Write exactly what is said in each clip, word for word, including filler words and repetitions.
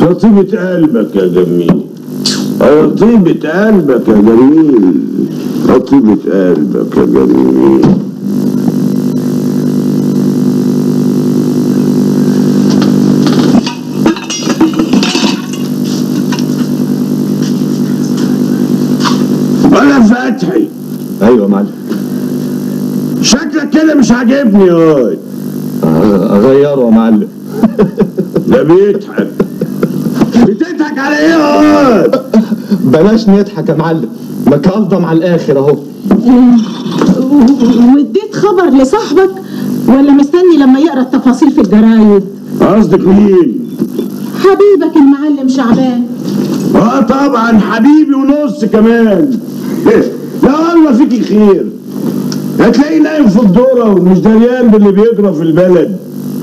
يا طيبة قلبك يا جميل، يا طيبة قلبك يا جميل، يا طيبة قلبك يا جميل. ولا فتحي. ايوه يا معلم. شكلك كده مش عاجبني يا واد. اغيره يا معلم. ده بيضحك. بتضحك على ايه يا واد؟ بلاش نضحك يا معلم، مكلضم على الاخر اهو. واديت خبر لصاحبك ولا مستني لما يقرا التفاصيل في الجرايد؟ قصدك مين؟ حبيبك المعلم شعبان. اه طبعا حبيبي ونص كمان. لا الله فيكي خير، هتلاقي نايم في الدورة ومش دريان باللي بيجرى في البلد.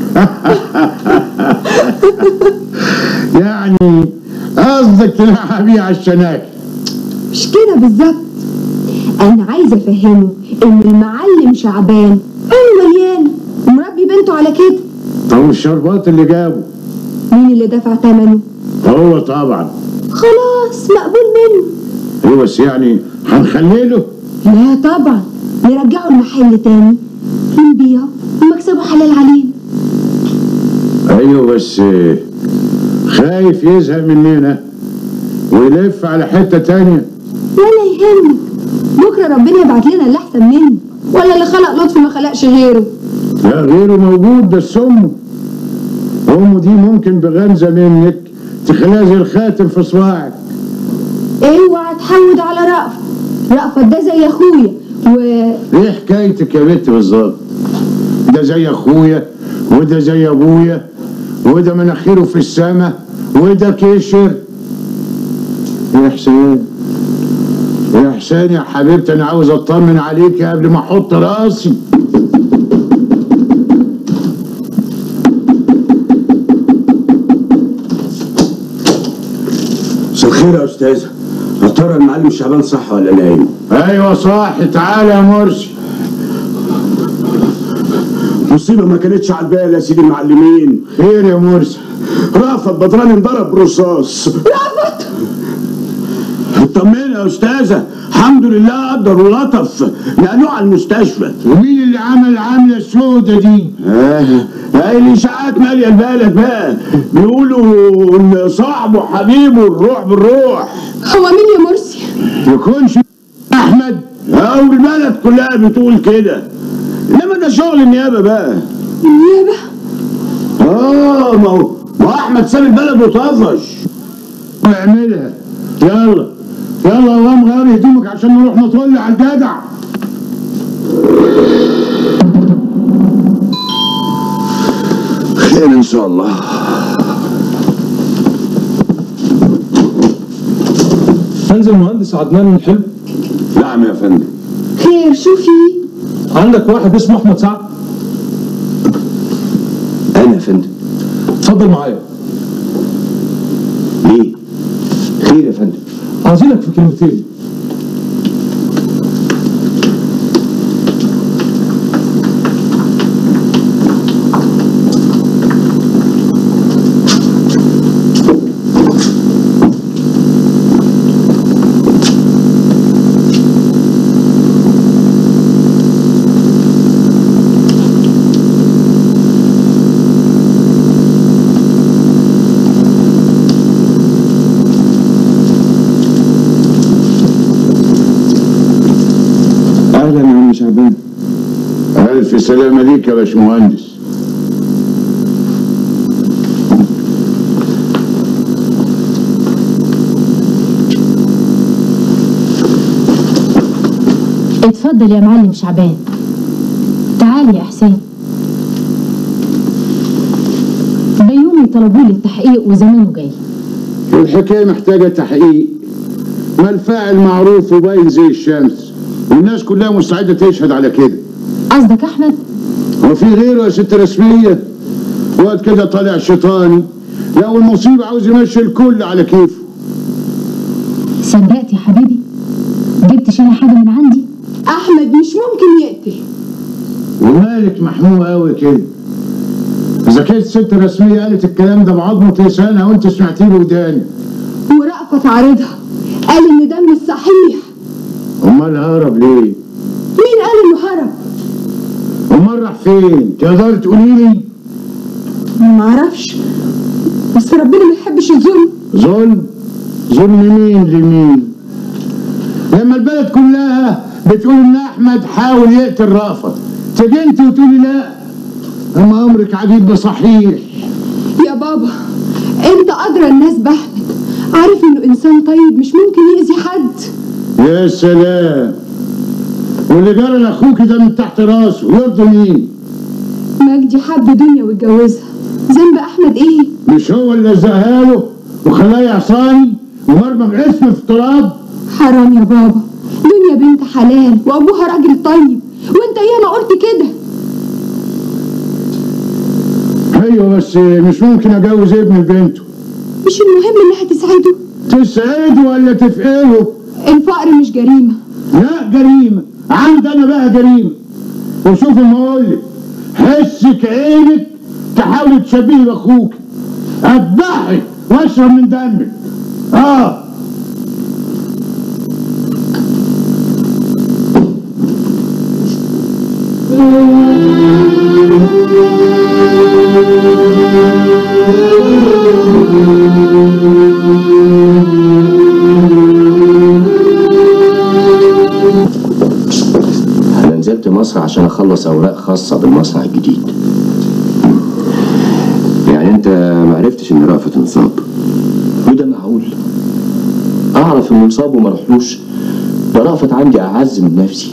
يعني قصدك تلعبيه على الشناكل؟ مش كده بالظبط، انا عايزه افهمه ان المعلم شعبان عينه مليان ومربي بنته على كده. طب الشربات اللي جابه مين اللي دفع ثمنه؟ هو طبعا. خلاص مقبول منه. ايوه بس يعني هنخليله؟ لا طبعا، نرجعه المحل تاني ونبيعه ومكسبه حلال علينا. ايوه بس خايف يزهق مننا ويلف على حته تانيه. ولا يهمك، بكره ربنا يبعت لنا اللي احسن منه، ولا اللي خلق لطفي ما خلقش غيره. لا غيره موجود، بس امه امه دي ممكن بغمزه منك تخليها زي الخاتم في صباعك. اوعى تحود على رأفت، رأفت ده زي اخويا و ايه حكايتك يا بنت بالظبط؟ ده زي اخويا وده زي ابويا وده مناخيره في السما وده كشر. يا حسين يا حسين يا حبيبتي، انا عاوز اطمن عليك قبل ما احط راسي. مساء الخير يا استاذه، يا ترى المعلم شعبان صح ولا نايم؟ ايوه صح، تعالى يا مرسي. مصيبه ما كانتش على البال يا سيدي المعلمين. خير يا مرسي؟ رأفت بدران انضرب برصاص. رأفت اطمني يا استاذه، الحمد لله قدر ولطف، نقلوه على المستشفى. ومين اللي عمل العمله السودة دي؟ اه هاي الاشاعات ماليه البلد بقى، بيقولوا ان صاحبه حبيبه الروح بالروح. هو مين يا مرسي؟ يكونش احمد؟ او البلد كلها بتقول كده، انما ده شغل النيابه بقى. النيابه؟ اه ما هو ما احمد ساب البلد وطفش. واعملها يلا يلا قوم غير هدومك عشان نروح نطل على الجدع. خير ان شاء الله. انزل مهندس عدنان الحلو. نعم يا فندم. خير شوفي. عندك واحد اسمه احمد سعد؟ انا يا فندم. اتفضل معايا. ليه؟ خير يا فندم. عايزينك في كلمتين. شعبان. ألف سلامة ليك يا باشمهندس. اتفضل يا معلم شعبان. تعال يا حسين. بيومي طلبوا لي التحقيق وزمانه جاي. الحكاية محتاجة تحقيق، ما الفاعل معروف وباين زي الشمس والناس كلها مستعدة تشهد على كده. قصدك أحمد؟ هو في غيره يا ست رسمية؟ وقت كده طالع شيطاني، لو المصيبة عاوز يمشي الكل على كيفه. صدقت يا حبيبي؟ جبتش أنا حاجة من عندي؟ أحمد مش ممكن يقتل. ومالك محموق قوي كده؟ اذا كانت ست رسميه قالت الكلام ده بعظمه لسانها وانت سمعتيه بوداني. ورأفت عارضها قال ان ده مش صحيح. امال هرب ليه؟ مين قال انه هرب؟ امال راح فين؟ تقدري تقولي لي؟ معرفش، بس ربنا ما يحبش الظلم. ظلم؟ ظلم مين لمين؟ لما البلد كلها بتقول ان احمد حاول يقتل رأفت، تيجي انت وتقولي لا؟ اما امرك عجيب بصحيح. يا بابا انت ادرى الناس باحمد، عارف انه انسان طيب مش ممكن يأذي حد. يا سلام، واللي جرى لاخوك ده من تحت راسه يرضي مين؟ مجدي حب دنيا واتجوزها، ذنب احمد ايه؟ مش هو اللي لزقها له وخلاه يعصاني ومرمى اسمه في التراب؟ حرام يا بابا، دنيا بنت حلال وابوها راجل طيب، وانت ياما قلت كده. ايوه بس مش ممكن اجوز ابن بنته. مش المهم انها تسعده؟ تسعده ولا تفقره؟ الفقر مش جريمه. لا جريمه، عندي انا بقى جريمه. وشوف ما اقول لك، حسك عينك تحاولي تشبهي باخوك، اذبحك واشرب من دمك. اه أنا نزلت مصر عشان أخلص أوراق خاصة بالمصنع الجديد. يعني أنت معرفتش إن رأفت انصاب؟ وده معقول؟ أعرف إنه انصاب وما رحلوش؟ ده رأفت عندي أعز من نفسي.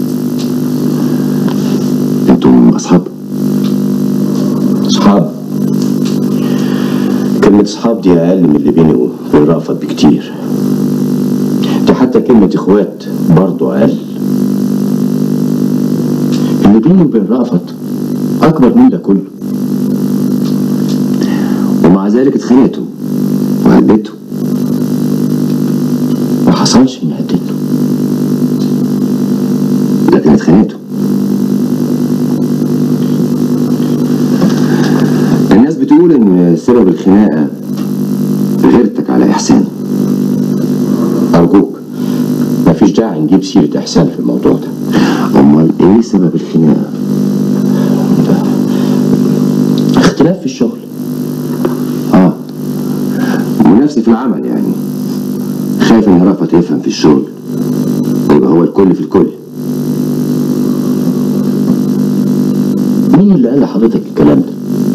أنتم أصحاب؟ أصحاب؟ كلمة أصحاب دي أقل من اللي بيني وبين رأفت بكتير. دي حتى كلمة إخوات برضه أقل. اللي بيني وبين رأفت أكبر من ده كله. ومع ذلك اتخانقتوا وهديته. ما حصلش إني هديته، لكن اتخانقتوا. الناس بتقول إن سبب الخناقة غيرتك على إحسان. أرجوك مفيش داعي نجيب سيرة إحسان في الموضوع ده. أمال إيه سبب الخناقة؟ اختلاف في الشغل. آه، منافسة في العمل يعني. خايف إن رأفت يفهم في الشغل ويبقى هو الكل في الكل. مين اللي قال لحضرتك الكلام ده؟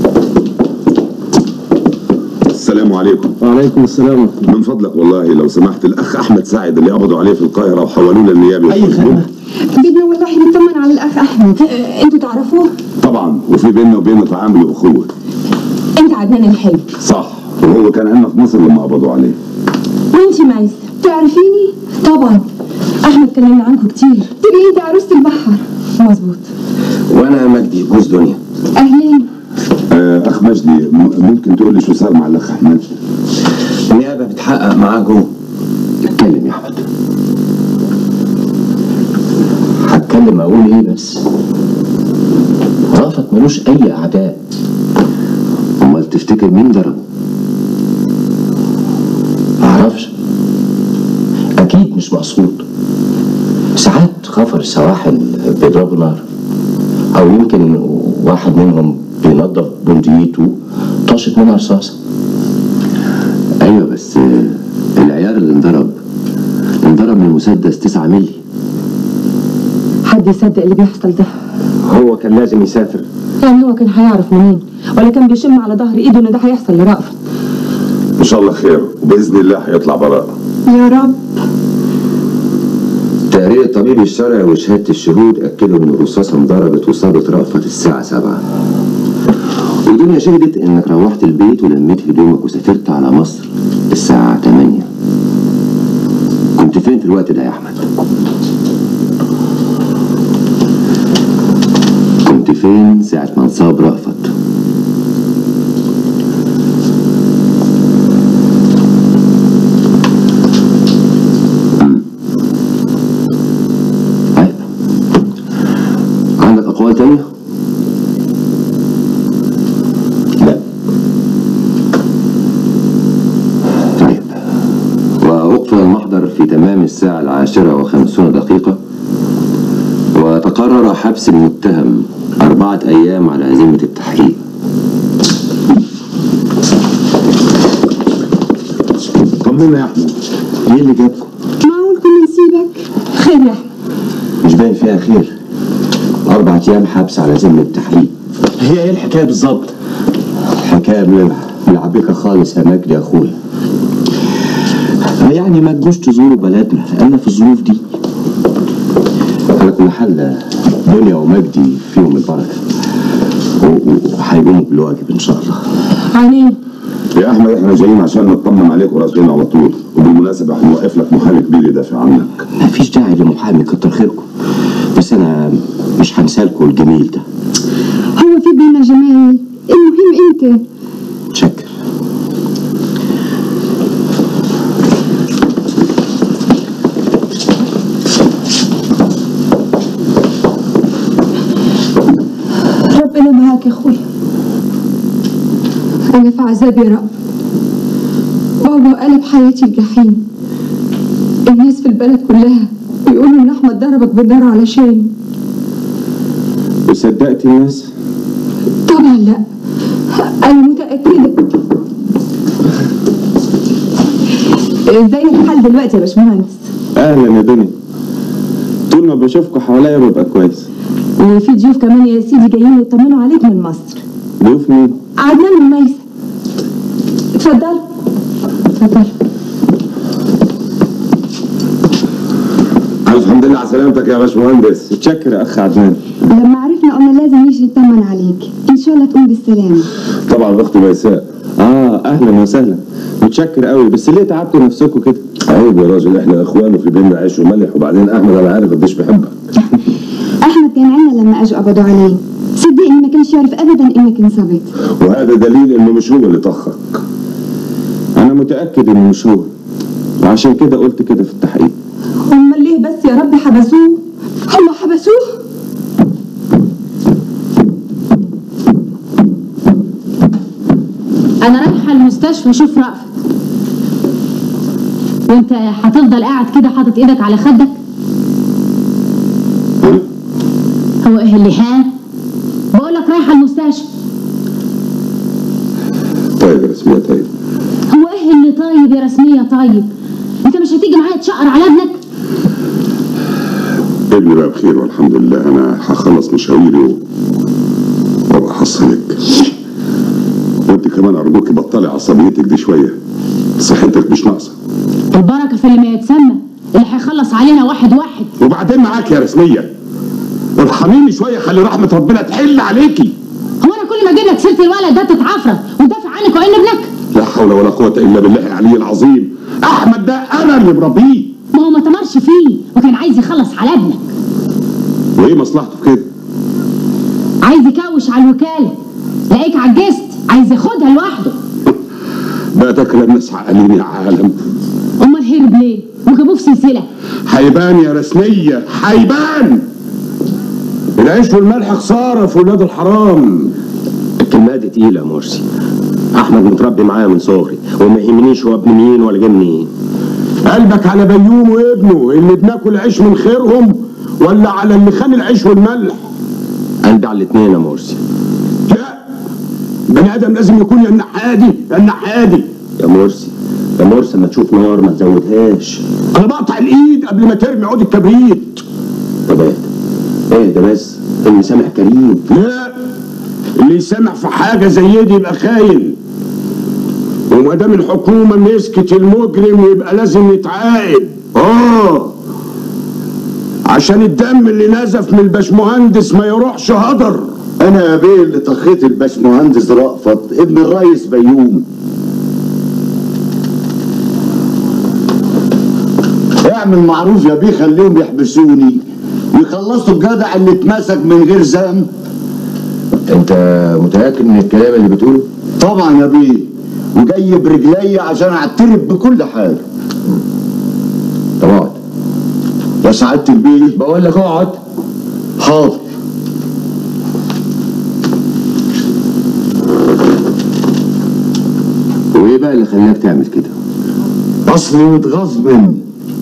السلام عليكم. وعليكم السلام. من فضلك والله لو سمحت الاخ احمد سعد اللي قبضوا عليه في القاهره وحولوه للنيابه. اي خدمه؟ بدنا والله نطمن على الاخ احمد. انتوا تعرفوه؟ طبعا، وفي بيننا وبينه تعامل واخوه. انت عدنان الحلو. صح، وهو كان عندنا في مصر لما قبضوا عليه. وانتي ميسة تعرفيني؟ طبعا، احمد كلمنا عنكم كتير. تبقي انت عروسة البحر. مظبوط. وأنا مجدي جوز دنيا. اهلين. آه اخ مجدي، ممكن تقول لي شو صار مع الاخ احمد؟ النيابة بتحقق معاه جوه. اتكلم يا أحمد. هتكلم اقول ايه بس؟ رأفت ملوش اي اعداء. أمال تفتكر مين ضربه؟ معرفش، اكيد مش مقصود. ساعات خفر السواحل بيضربوا نار، او يمكن واحد منهم بينظف بندقيته طاشت منها رصاصه. أيوة بس العيار اللي انضرب انضرب من مسدس تسعة ملي. حد يصدق اللي بيحصل ده؟ هو كان لازم يسافر. يعني هو كان هيعرف منين؟ ولا كان بيشم على ظهر ايده ان ده هيحصل لرأفت؟ ان شاء الله خير، وباذن الله هيطلع براءه. يا رب. تقرير الطبيب الشرعي وشهادة الشهود أكدوا إن الرصاصة انضربت وصابت رأفت الساعة سبعة. ودنيا شهدت إنك روحت البيت ولميت هدومك وسافرت على مصر الساعة تمانية. كنت فين في الوقت ده يا أحمد؟ كنت فين ساعة ما انصاب رأفت؟ عندك أقوال تانية؟ المحضر في تمام الساعة العاشرة وخمسون دقيقة، وتقرر حبس المتهم أربعة أيام على ذمة التحقيق. طمنا يا أحمد، ايه اللي جابكم؟ معقول كنا نسيبك؟ خير يا احمد. مش باين فيها خير. أربع أيام حبس على ذمة التحقيق. هي ايه الحكايه بالظبط؟ حكاية ملعبكة خالص يا مجدي يا أخويا. يعني ما تجوش تزوروا بلدنا أنا في الظروف دي. على كل حال دنيا ومجدي فيهم البركة وهيقوموا بالواجب إن شاء الله. عينين. يا احمد احنا جايين عشان نطمن عليك وراسلين على طول، وبالمناسبه هنوقف لك محامي كبير يدافع عنك. مفيش داعي لمحامي، كتر خيركم، بس أنا مش هنسالكم الجميل ده. هو في بينا جمال، المهم انت. متشكر. ربنا معاك يا اخويا. انا في عذاب يا رب. بابا قلب حياتي الجحيم. الناس في البلد كلها بيقولوا ان احمد ضربك بالنار علشاني. وصدقت الناس؟ طبعا لا، انا متاكده. ازاي الحال دلوقتي يا باشمهندس؟ اهلا يا دنيا. طول ما بشوفكم حواليا ببقى كويس. وفي ضيوف كمان يا سيدي جايين يطمنوا عليك من مصر. ضيوف مين؟ عدنان وميسة. اتفضل اتفضل. الحمد لله على سلامتك يا باشمهندس. متشكر يا اخ عدنان. لما عرفنا قلنا لازم نيجي نطمن عليك، ان شاء الله تقوم بالسلامه. طبعا اختي ميساء. اه اهلا وسهلا. متشكر قوي، بس ليه تعبتوا نفسكم كده؟ عيب يا راجل، احنا اخوان وفي بيننا عيش وملح، وبعدين احمد انا عارف قديش بحبك. احمد كان عندنا لما اجوا قبضوا عليه، صدقني ما كانش يعرف ابدا انك انصبت. وهذا دليل انه مش هو اللي طخك. انا متاكد انه مش هو، وعشان كده قلت كده في التحقيق. امال ليه بس يا رب حبسوه؟ هم حبسوه؟ انا رايحه المستشفى اشوف رأفت. وانت هتفضل قاعد كده حاطط ايدك على خدك؟ هو ايه اللي ها؟ بقولك رايحه المستشفى. طيب يا رسمية طيب. هو ايه اللي طيب يا رسمية طيب؟ انت مش هتيجي معايا تشقر على ابنك؟ ابني بقى بخير والحمد لله، انا هخلص مشاويري وابقى احصلك. وانت كمان ارجوكي بطلي عصبيتك دي شويه، صحتك مش ناقصه. البركه في اللي ما يتسمى، اللي هيخلص علينا واحد واحد. وبعدين معاك يا رسميه، ارحميني شويه، خلي رحمه ربنا تحل عليكي. هو انا كل ما اجيب لك سيره الولد ده تتعفرت وتدافع عنك وان ابنك؟ لا حول ولا قوه الا بالله العلي العظيم. احمد ده انا اللي مربيه. ما هو ما تمرش فيه وكان عايز يخلص على ابنك. وايه مصلحته في كده؟ عايز يكوش على الوكاله، لاقيك عجزت عايز ياخدها لوحده. بقى ده كلام ناس عقلين يا عالم. امال هرب ليه؟ وجابوه في سلسله. هيبان يا رسميه، هيبان. العيش والملح خساره في ولاد الحرام. الكلمة دي تقيلة يا مرسي. أحمد متربي معايا من صغري وما يهمنيش هو ابن مين ولا جه منين. قلبك على بيوم وابنه اللي بناكل عيش من خيرهم، ولا على اللي خان العيش والملح؟ قلبي على الاتنين يا مرسي. لا، بني ادم لازم يكون يا النحادي يا النحادي. يا مرسي يا مرسي ما تشوف نار ما تزودهاش. انا بقطع الايد قبل ما ترمي عود الكبريت. طب اهدى اهدى بس، اللي سامع كريم. لا، اللي يسمع في حاجه زي دي يبقى خاين، وما دام الحكومه مسكت المجرم يبقى لازم يتعاقب. اه، عشان الدم اللي نزف من الباشمهندس ما يروحش هدر. انا يا بيه اللي طخيت الباشمهندس رأفت ابن الريس بيوم. اعمل معروف يا بيه، خليهم يحبسوني ويخلصوا الجدع اللي اتمسك من غير ذنب. انت متأكد من الكلام اللي بتقوله؟ طبعا يا بيه، وجاي برجلي عشان اعترف بكل حاجه. طب اقعد يا سعاده البيه. بقول لك اقعد. حاضر. وايه بقى اللي خلاك تعمل كده؟ اصلي متغاظ مني.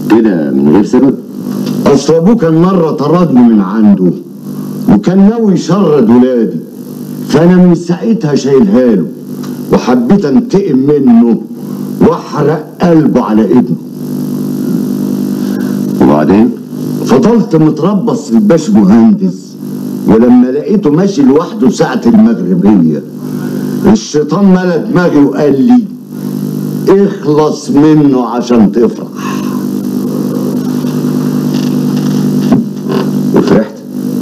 كده من غير سبب؟ اصل ابوه كان مره طردني من عنده وكان ناوي يشرد ولادي، فانا من ساعتها شايلها له وحبيت انتقم منه واحرق قلبه على ابنه. وبعدين؟ فضلت متربص في الباش مهندس، ولما لقيته ماشي لوحده ساعة المغربية الشيطان ملا دماغي وقال لي اخلص منه عشان تفرح. وفرحت؟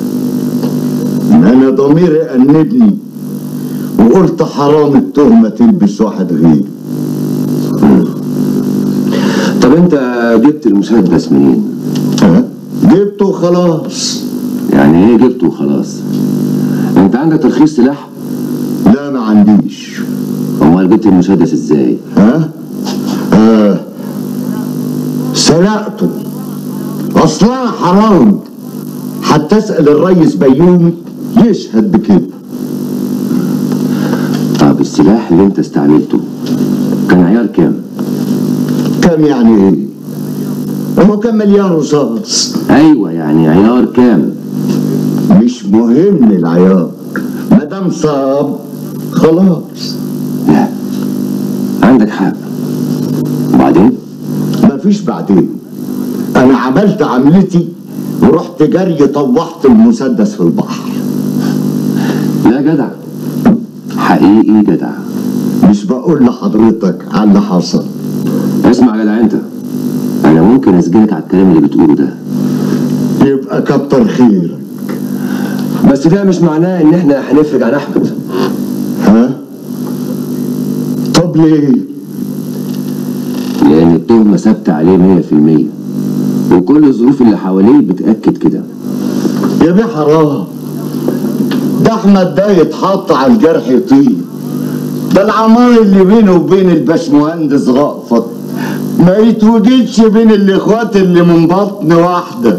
انا ضميري أنبني وقلت حرام التهمة تلبس واحد غيري. طب انت جبت المسدس منين؟ أه؟ جبته خلاص. يعني ايه جبته وخلاص؟ انت عندك ترخيص سلاح؟ لا ما عنديش. امال جبت المسدس ازاي؟ ها؟ آه سرقته. اصلا حرام، حتى اسال الريس بيومي يشهد بكده. طب السلاح اللي انت استعملته كان عيار كام؟ كام يعني ايه؟ هو كان مليان رصاص. ايوه يعني عيار كام؟ مش مهم العيار، مادام صاب خلاص. لا عندك حق. وبعدين؟ مفيش بعدين. انا عملت عملتي ورحت جري طوحت المسدس في البحر. لا جدع، حقيقي جدع. مش بقول لحضرتك على اللي حصل. اسمع يا جدع انت، انا ممكن اسجنك على الكلام اللي بتقوله ده. يبقى كتر خيرك. بس ده مش معناه ان احنا هنفرج عن احمد. ها؟ طب ليه؟ لان التهمه ثابته عليه مية في المية وكل الظروف اللي حواليه بتاكد كده. يا بيه حرام، ده احمد ده يتحط على الجرح يطير. ده العمار اللي بينه وبين الباشمهندس رأفت ما يتوجدش بين الاخوات اللي من بطن واحده.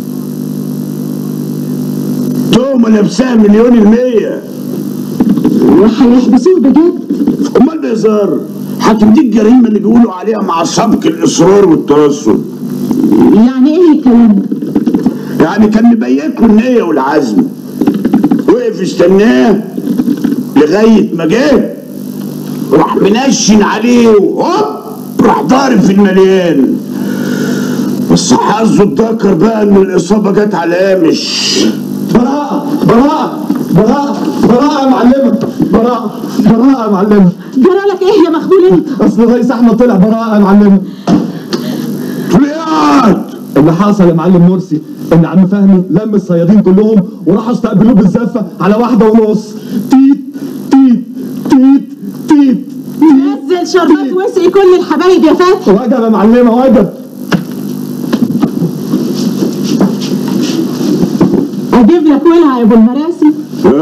تهمة نفسها مليون المية. وهيحبسوه بجد؟ امال ده هزار؟ حاكم دي الجريمة اللي بيقولوا عليها مع سبق الإصرار والترصد. يعني ايه الكلام ده؟ يعني كان مبيت له النية والعزم، وقف استناه لغاية ما جه، راح منشن عليه وهوب راح ضارب في المليان. بس حظه اتذكر بقى ان الإصابة جت على هامش. براءة براءة براءة براءة يا معلمة، براءة براءة يا معلمة. جرالك ايه يا مخبول انت؟ اصل الرئيس احمد طلع براءة يا معلمة. طلعت اللي حصل يا معلم مرسي ان عم فهمي لم الصيادين كلهم وراحوا استقبلوه بالزفة على واحدة ونص. تيت تيت تيت تيت نزل شربات وسقي كل الحبايب يا فتحي. وجب يا معلمة وجب. اجيب لك ولعه يا ابو المراسي.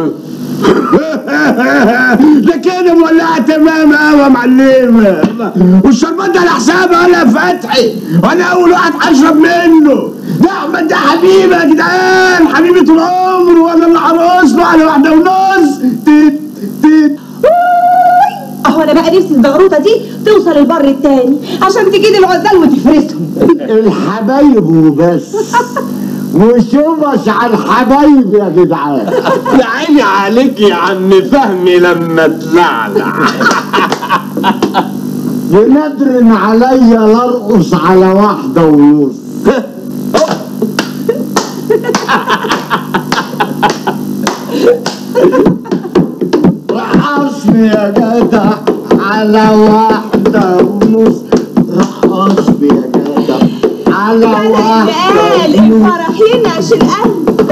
ده كده مولعه تمام قوي يا معلمه، والشربات ده على حسابي انا فتحي، وانا اول واحد هشرب منه. ده احمد ده حبيبي يا جدعان، حبيبي طول عمره، وانا اللي هرقص له على واحده ونص. تيت تيت اهو انا بقى نفسي الزغروطه دي توصل البر التاني عشان تجيب العزال وتفرسهم. الحبايب وبس. وشوفش على الحبايب يا جدعان. يا عيني عليك يا عم فهمي لما تلعلع. بندرن عليا لارقص على واحدة ونص. رقصني يا جدع على واحدة ونص. رقصني يا جدع على واحدة ونص. الفرح ينعش القلب.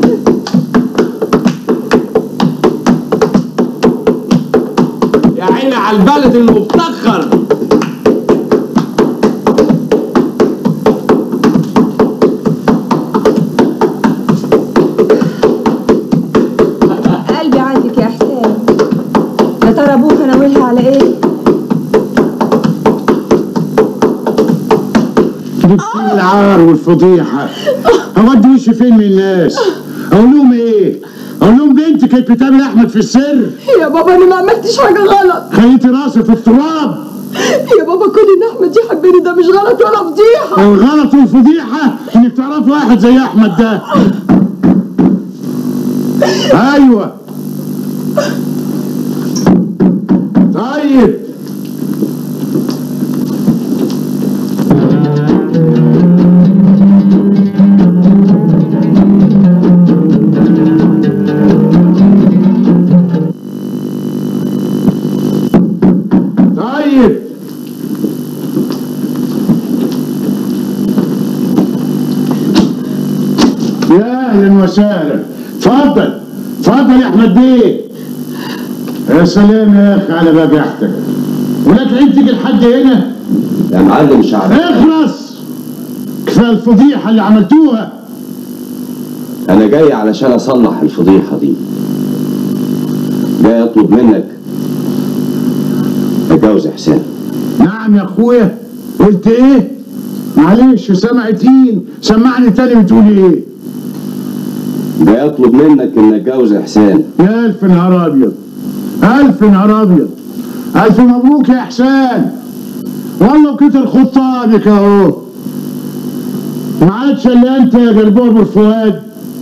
يا عيني على البلد المفتخر. قلبي عندك يا حسين. يا ترى ابوك ناويلها على ايه؟ جبتيني العار والفضيحة. اودي وشي فين من الناس؟ اقول لهم ايه؟ اقول لهم بنتي كانت بتقابل احمد في السر. يا بابا انا ما عملتش حاجه غلط. خليتي راسي في التراب. يا بابا كل ان احمد يحبني ده مش غلط ولا فضيحه. الغلط والفضيحه انك تعرف واحد زي احمد ده. ايوه طيب طيب يا اهلا وسهلا. اتفضل اتفضل يا احمد بيه. يا سلام يا اخي على بجاحتك. ولك عيب تيجي لحد هنا يا معلم شعبان. اخلص كفايه الفضيحه اللي عملتوها. انا جاي علشان اصلح الفضيحه دي. جاي اطلب منك اتجوز احسان. نعم يا اخويا. قلت ايه؟ معلش سمع تقيل. سمعني تاني بتقول ايه؟ جاي اطلب منك ان اتجوز احسان. يا الف نهار ابيض. الف نهار ابيض. الف مبروك يا احسان. والله وكتر خطابك اهو. ما عادش الا انت يا جربوب الفؤاد.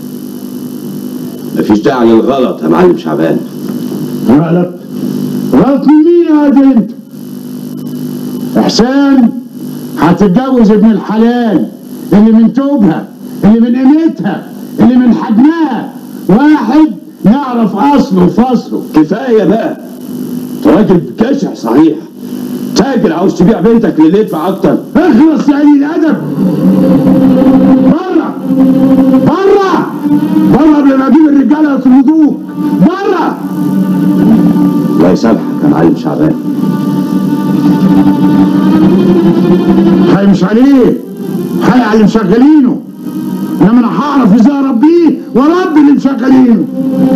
مفيش داعي للغلط يا معلم شعبان. غلط؟ غلط من مين يا واد انت؟ احسان هتتجوز ابن الحلال اللي من توبها اللي من قيمتها اللي من حجمها. واحد يعرف اصله وفصله. كفايه بقى. انت راجل كاشح صحيح. تاجر عاوز تبيع بنتك للي يدفع اكتر. اخلص يا قليل الادب. بره بره بره قبل ما اجيب الرجاله يطردوك. بره. الله يسامحك يا معلم شعبان. حي مش عليه. حي على اللي مشغلينه. انما انا هعرف ازاي اربيه واربي اللي مشغلينه.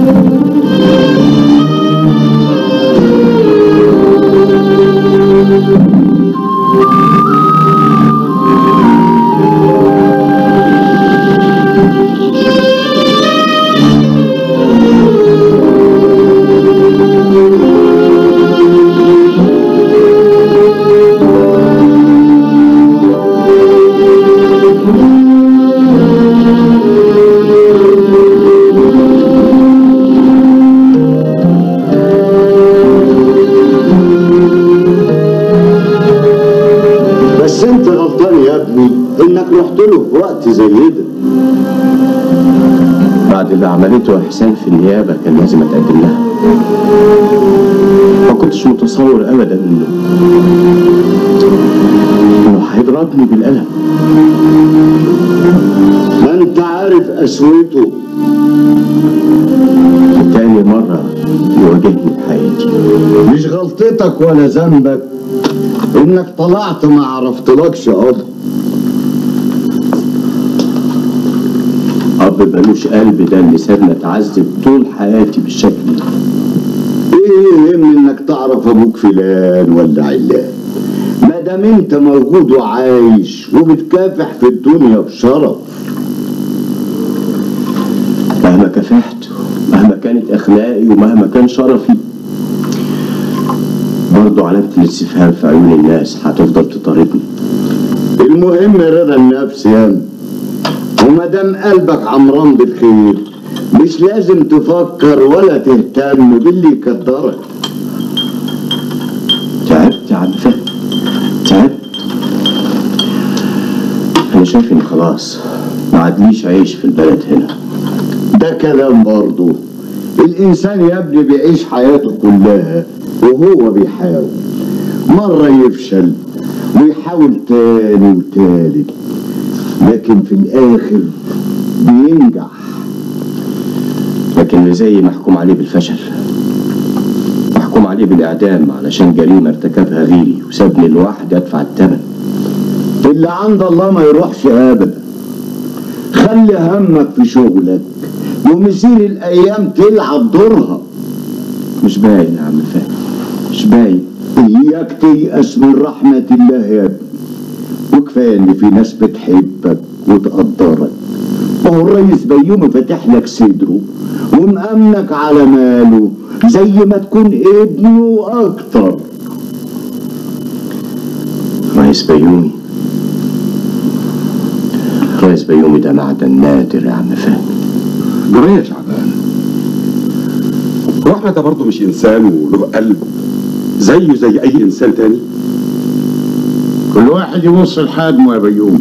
بس انت غلطان يا ابني انك رحت له في وقت زي ده. بعد اللي عملته احسان في النيابه كان لازم اتقدم لها. ما كنتش متصور ابدا انه انه هيضربني بالقلم. ما انت عارف قسوته. تاني مره يواجهني بحياتي. مش غلطتك ولا ذنبك انك طلعت ما عرفتلكش اب. اب ملوش قلب ده اللي سابنا اتعذب طول حياتي بالشكل ده. ايه يهم انك تعرف ابوك فلان ولا علان؟ ما دام انت موجود وعايش وبتكافح في الدنيا بشرف. مهما كافحت مهما كانت اخلاقي ومهما كان شرفي برضه علامة الاستفهام في عيون الناس هتفضل تطاردني. المهم رضا النفس يا وما دام قلبك عمران بالخير مش لازم تفكر ولا تهتم باللي يقدرك. تعبت يا عم فهمي تعبت. انا شايف ان خلاص ما عادليش عيش في البلد هنا. ده كلام برضه. الانسان يا ابني بيعيش حياته كلها وهو بيحاول. مرة يفشل ويحاول تاني وتالت لكن في الاخر بينجح. لكن اللي زي محكوم عليه بالفشل محكوم عليه بالاعدام علشان جريمة ارتكبها غيري وسابني لوحدي ادفع الثمن. اللي عند الله ما يروحش ابدا. خلي همك في شغلك ومسير الايام تلعب دورها. مش باين يا عم فهمي مش باين. اياك تيأس من رحمة الله يا ابني. وكفاية ان في ناس بتحبك وتقدرك. وهو الريس بيومي فاتح لك صدره ومأمنك على ماله زي ما تكون ابنه واكتر. رئيس بيومي رئيس بيومي ده معدن نادر يا عم فهمي. جرايه يا شعبان، واحمد ده برضه مش انسان وله قلب زيه زي اي انسان تاني؟ كل واحد يبص لحجمه يا بيومي.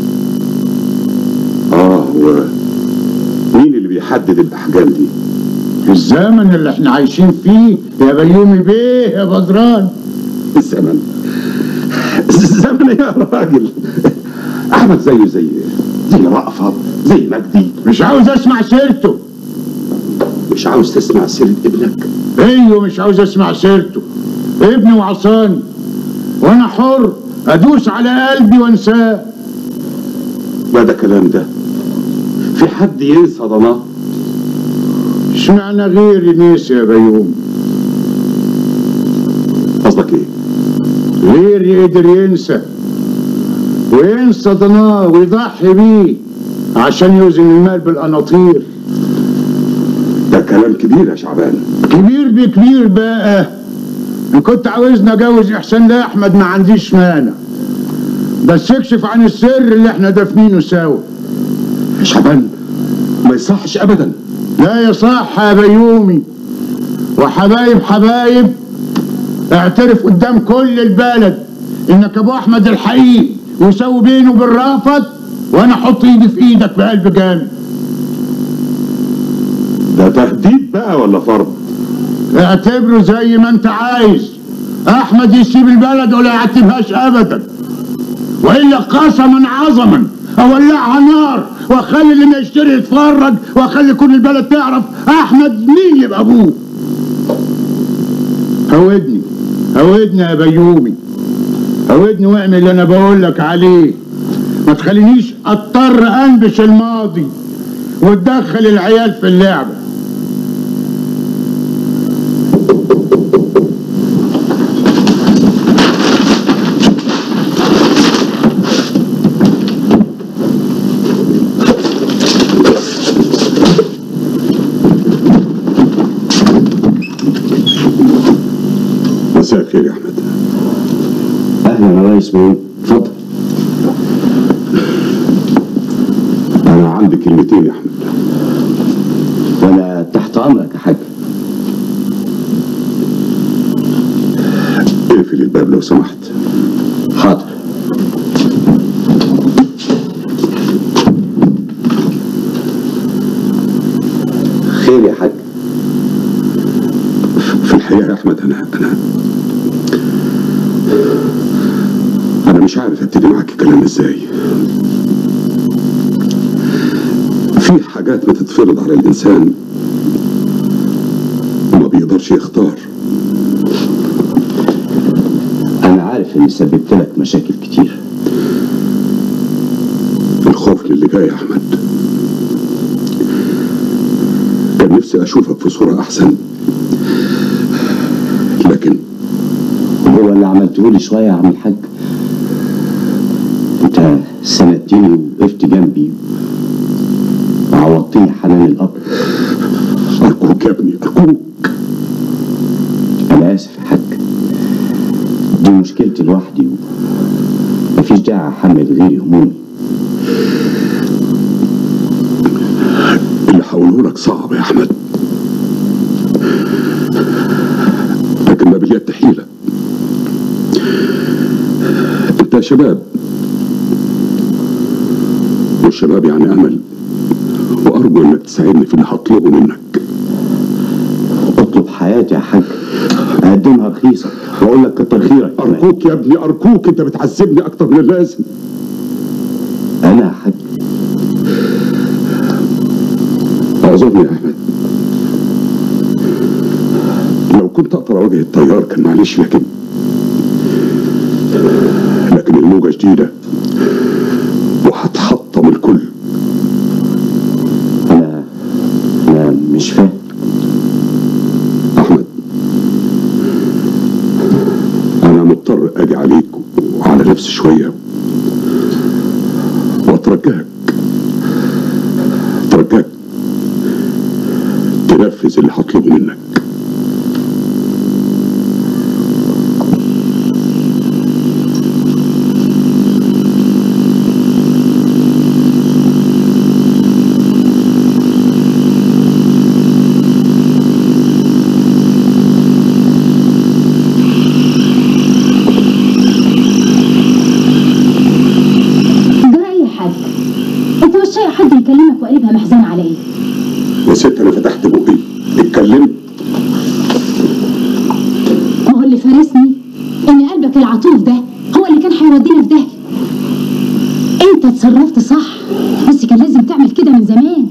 اه هو مين اللي بيحدد الاحجام دي؟ في الزمن اللي احنا عايشين فيه يا بيومي بيه يا بدران. الزمن الزمن يا راجل، احمد زيه زي زي رأفت زي مجدي. مش عاوز اسمع سيرته. مش عاوز تسمع سيرة ابنك؟ ايوه مش عاوز اسمع سيرته. ابني وعصاني وانا حر ادوس على قلبي وانساه. ما ده كلام ده؟ في حد ينسى ضناه؟ اشمعنى غيري نسي يا بيومي؟ قصدك ايه؟ غيري قدر ينسى وينسى ضناه ويضحي بيه عشان يوزن المال بالقناطير. ده كلام كبير يا شعبان. كبير بكبير بقى. ان كنت عاوزني اجوز احسان لاحمد ما عنديش مانع، بس اكشف عن السر اللي احنا دافنينه سوا. يا شعبان ما يصحش ابدا. لا يصح يا بيومي، وحبايب حبايب اعترف قدام كل البلد انك ابو احمد الحقيقي، وسوي بينه بالرافض وانا احط ايدي في ايدك بقلب جامد. ده تهديد بقى ولا فرض؟ اعتبره زي ما انت عايز. احمد يسيب البلد ولا يعتبهاش ابدا، والا قسما عظما اولعها نار واخلي اللي ما يشتري يتفرج واخلي كل البلد تعرف احمد مين يبقى ابوه. هودني هودني يا بيومي، هودني واعمل اللي انا بقول لك عليه. ما تخلينيش اضطر انبش الماضي وتدخل العيال في اللعبه. مساء الخير يا احمد. اهلا يا ريس بيومي، اتفضل. انا عندي كلمتين يا احمد. وانا تحت امرك يا حاج. اقفل الباب لو سمحت. حاضر. خير يا حاج؟ في الحقيقة يا احمد انا انا انا مش عارف ابتدي معاك الكلام ازاي. في حاجات بتتفرض على الانسان وما بيقدرش يختار. انا عارف اني سببت لك مشاكل كتير. الخوف للي جاي يا احمد. كان نفسي اشوفك في صورة احسن، لكن هو اللي عملته لي شويه يا عم الحاج. انت سندتني وقفت جنبي وعوضتني حنان الاب. ارجوك يا ابني ارجوك. انا اسف يا حاج، دي مشكلتي لوحدي ومفيش داعي احمل غيري همومي. اللي هقوله لك صعب يا احمد، لكن ما باليد حيلة. انت شباب، والشباب يعني امل، وارجو انك تساعدني في اللي هطلبه منك. اطلب حياتي يا حاج، اقدمها رخيصه واقول لك كتر خيرك. ارجوك يا ابني ارجوك، انت بتعذبني اكتر من اللازم. انا يا حاج؟ اعذرني يا احمد، لو كنت اقدر اواجه التيار كان معلش، لكن لكن الموجه جديده وهتحطم الكل. انا انا مش فاهم احمد. انا مضطر اجي عليك وعلى نفسي شويه واترجاك اترجاك تنفذ اللي هطلبه منك. ست انا فتحت بقي اتكلمت. ما هو اللي فارسني ان قلبك العطوف ده هو اللي كان هيودينا في داهيه. انت اتصرفت صح، بس كان لازم تعمل كده من زمان.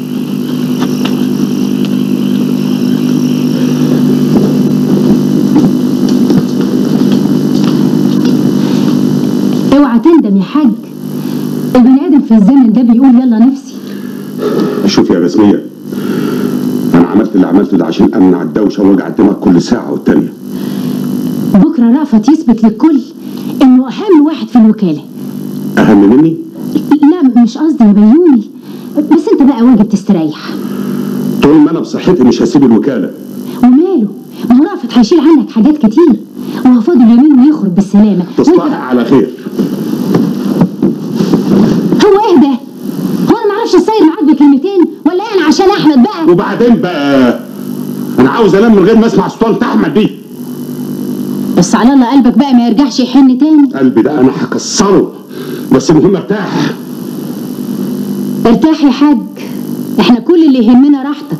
اوعى تندم يا حاج، البني ادم في الزمن ده بيقول يلا نفسي. شوف يا رسميه، انا عملت اللي عملته ده عشان امنع الدوشه ووجع الدماغ كل ساعه والتانيه. بكره رأفت يثبت للكل انه اهم واحد في الوكاله. اهم مني؟ لا مش قصدي يا بيومي، بس انت بقى واجب تستريح. طول ما انا بصحتي مش هسيب الوكاله. وماله؟ ما هو رأفت هيشيل عنك حاجات كتير، وهو فاضل يومين ويخرج بالسلامه. تصبحي على خير. هو ايه ده؟ هو انا معرفش السيد معاك بكلمتين ولا ايه؟ انا عشان احمد بقى. وبعدين بقى انا عاوز انام من غير ما اسمع اسطوانه احمد دي. بس على الله قلبك بقى ما يرجعش يحن تاني. قلبي ده انا هكسره، بس المهم ارتاح. ارتاح يا حاج، احنا كل اللي يهمنا راحتك.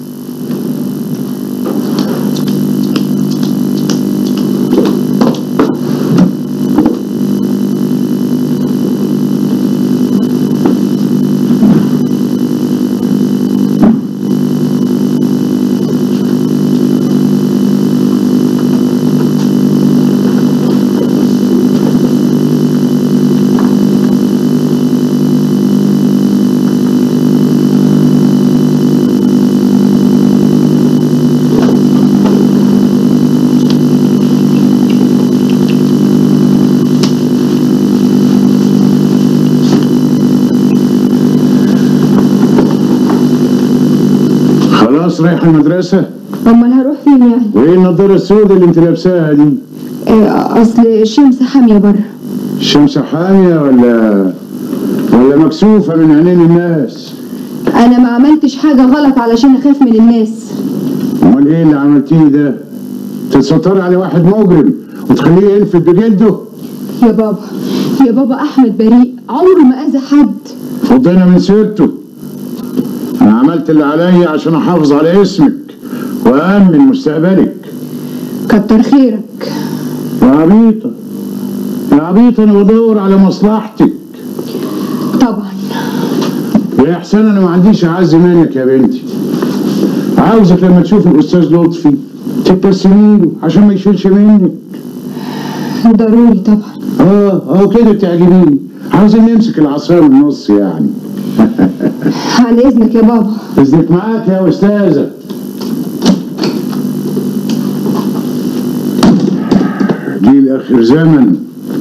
خلاص رايحه المدرسه؟ امال هروح فين يعني؟ وايه النضاره السوداء اللي انت لابساها دي؟ آه، اصل الشمس حاميه بره. الشمس حاميه ولا ولا مكسوفه من عينين الناس؟ انا ما عملتش حاجه غلط علشان اخاف من الناس. امال ايه اللي عملتيه ده؟ تتستري على واحد مجرم وتخليه ينفد بجلده؟ يا بابا يا بابا احمد بريء، عمره ما اذى حد. فضينا من سيرته. انا عملت اللي عليا عشان احافظ على اسمك وامن مستقبلك. كتر خيرك. يا عبيطه يا عبيطه، انا بدور على مصلحتك. طبعا يا احسن انا ما عنديش اعز منك يا بنتي. عاوزك لما تشوف الاستاذ لطفي تبتسمي له عشان ما يشيلش منك. ضروري طبعا. اه اه كده تعجبيني. عاوزين نمسك العصايه من النص يعني. عن اذنك يا بابا. اذنك معاك يا استاذه. جيل اخر زمن.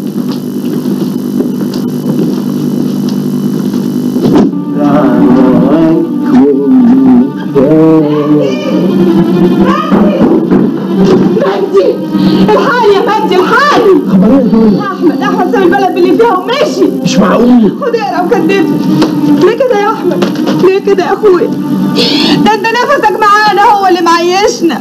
مجدي الحالي يا مجدي الحالي. خبر ايه دول؟ احمد احمد ساب البلد اللي فيها ومشي. مش معقول. خد اقرا وكدبني. ليه كده يا احمد؟ ليه كده يا اخويا؟ ده انت نفسك معانا هو اللي معيشنا.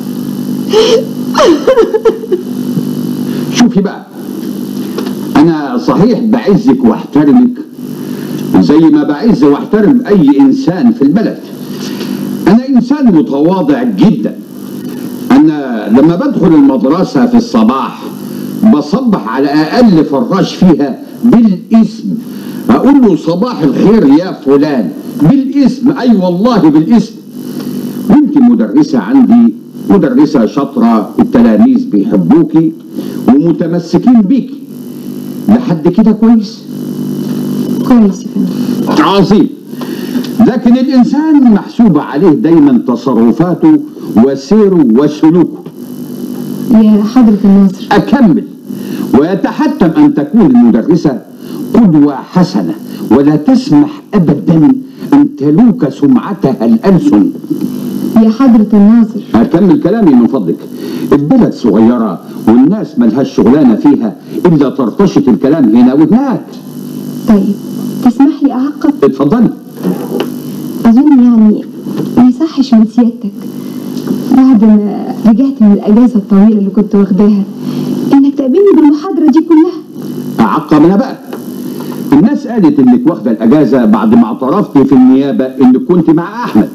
شوفي بقى، انا صحيح بعزك واحترمك زي ما بعز واحترم اي انسان في البلد. انا انسان متواضع جدا. انا لما بدخل المدرسة في الصباح بصبح على اقل فراش فيها بالاسم، اقول له صباح الخير يا فلان بالاسم. اي أيوة والله بالاسم. وانت مدرسة عندي، مدرسة شاطرة، التلاميذ بيحبوكي ومتمسكين بيكي. لحد كده كويس؟ كويس يا فندم. عظيم. لكن الإنسان محسوب عليه دايما تصرفاته وسيره وسلوكه. يا حضرة الناظر أكمل. ويتحتم أن تكون المدرسة قدوة حسنة، ولا تسمح أبدا أن تلوك سمعتها الألسن. يا حضرة الناظر أكمل كلامي من فضلك. البلد صغيرة والناس ملهاش شغلانة فيها إلا ترتشط الكلام هنا وهناك. طيب تسمح لي أعقب؟ اتفضلي. أظن يعني ما يصحش من سيادتك بعد ما رجعت من الأجازة الطويلة اللي كنت واخداها إنك تقابلني بالمحاضرة دي كلها. أعقب أنا بقى. الناس قالت إنك واخدة الأجازة بعد ما اعترفتي في النيابة إنك كنت مع أحمد.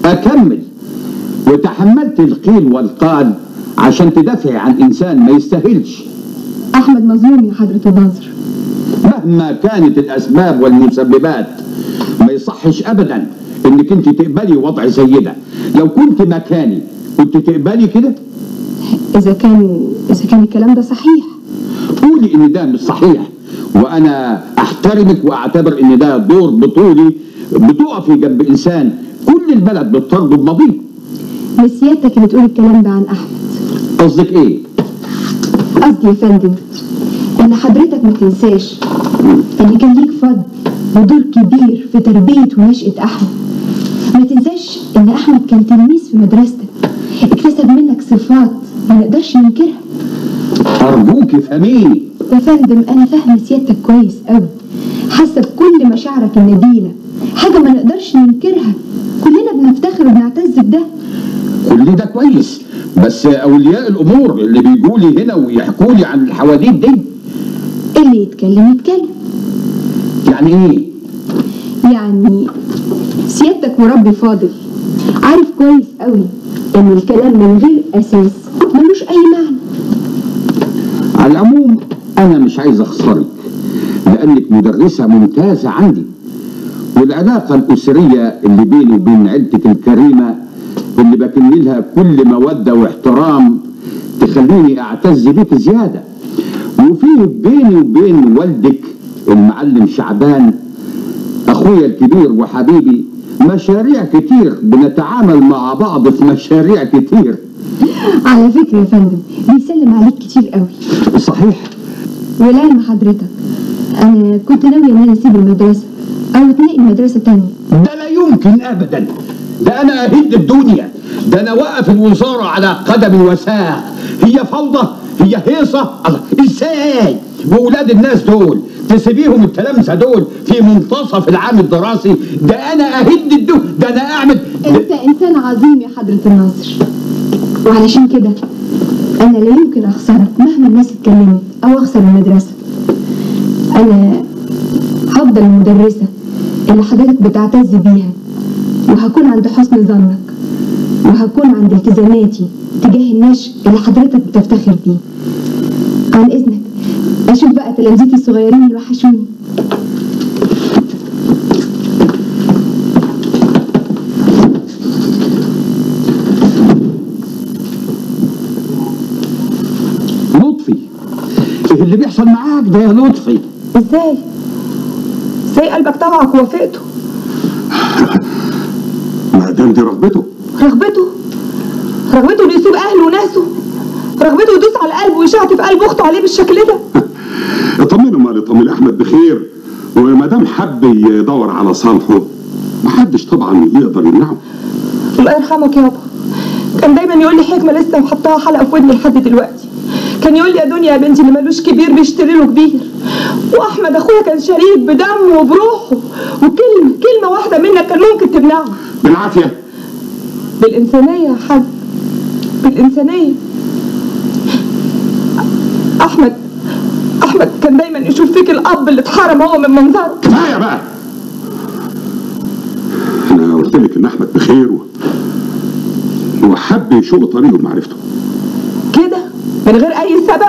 اكمل، وتحملت القيل والقال عشان تدافع عن انسان ما يستاهلش. احمد مظلوم يا حضرة الناظر. مهما كانت الاسباب والمسببات ما يصحش ابدا انك انت تقبلي وضع زي ده. لو كنت مكاني كنت تقبلي كده؟ اذا كان اذا كان الكلام ده صحيح. قولي ان ده مش صحيح، وانا احترمك واعتبر ان ده دور بطولي بتقفي جنب انسان كل البلد بتطرده بماضيه. مش سيادتك اللي تقول الكلام ده عن احمد. قصدك ايه؟ قصدي يا فندم ان حضرتك ما تنساش ان كان ليك فضل ودور كبير في تربية ونشأة احمد. ما تنساش ان احمد كان تلميذ في مدرستك، اكتسب منك صفات ما نقدرش ننكرها. ارجوك فهميني يا فندم، انا فاهمه سيادتك كويس قوي، حاسه بكل مشاعرك النبيله، حاجه ما نقدرش ننكرها، كلنا بنفتخر وبنعتز بده. كل ده كويس، بس اولياء الامور اللي بيجوا لي هنا ويحكوا لي عن الحواديت دي. اللي يتكلم يتكلم. يعني ايه؟ يعني سيادتك مربي فاضل، عارف كويس قوي ان الكلام من غير اساس ملوش اي معنى. على العموم انا مش عايز اخسرك لانك مدرسه ممتازه عندي، والعلاقه الاسريه اللي بيني وبين عيلتك الكريمه اللي بكن لها كل موده واحترام تخليني اعتز بيك زياده. وفي بيني وبين والدك المعلم شعبان اخويا الكبير وحبيبي مشاريع كتير، بنتعامل مع بعض في مشاريع كتير. على فكره يا فندم بيسلم عليك كتير قوي. صحيح. ولعلم حضرتك انا كنت ناويه ان انا اسيب المدرسه او اتنقل مدرسه تانية. ده لا يمكن ابدا، ده انا اهد الدنيا، ده انا واقف الوزاره على قدم وساق. هي فوضى؟ هي هيصه؟ الله، ازاي؟ واولاد الناس دول تسيبيهم التلامذه دول في منتصف العام الدراسي؟ ده انا اهد الدنيا، ده انا اعمل. انت انسان عظيم يا حضره الناظر، وعلشان كده انا لا يمكن اخسرك مهما الناس اتكلمت او اخسر المدرسه. انا هفضل المدرسه اللي حضرتك بتعتز بيها، وهكون عند حسن ظنك، وهكون عند التزاماتي تجاه الناس اللي حضرتك بتفتخر بيه. عن اذنك اشوف بقى تلامذتي الصغيرين اللي وحشوني. لطفي، ايه اللي بيحصل معاك ده يا لطفي؟ ازاي؟ ازاي قلبك طوعك ووافقته؟ ما دام دي رغبته. رغبته؟ رغبته انه يسيب اهله وناسه؟ رغبته يدوس على قلبه ويشعط في قلب اخته عليه بالشكل ده؟ اطمنوا مالي، طمن احمد بخير، وما دام حب يدور على صالحه محدش طبعا يقدر يمنعه. الله يرحمك يابا، كان دايما يقول لي حكمه لسه محطها حلقه في ودني لحد دلوقتي. كان يقول لي يا دنيا يا بنتي اللي ملوش كبير بيشتري له كبير. واحمد اخويا كان شريك بدمه وبروحه، وكلمه كلمه واحده منك كان ممكن تمنعه. بالعافيه. بالانسانيه يا حاج، بالانسانيه. احمد احمد كان دايما يشوف فيك الاب اللي اتحرم هو من منظره. كفايه بقى، انا قلت لك ان احمد بخير وحب يشوف طريقه بمعرفته كده من غير اي سبب.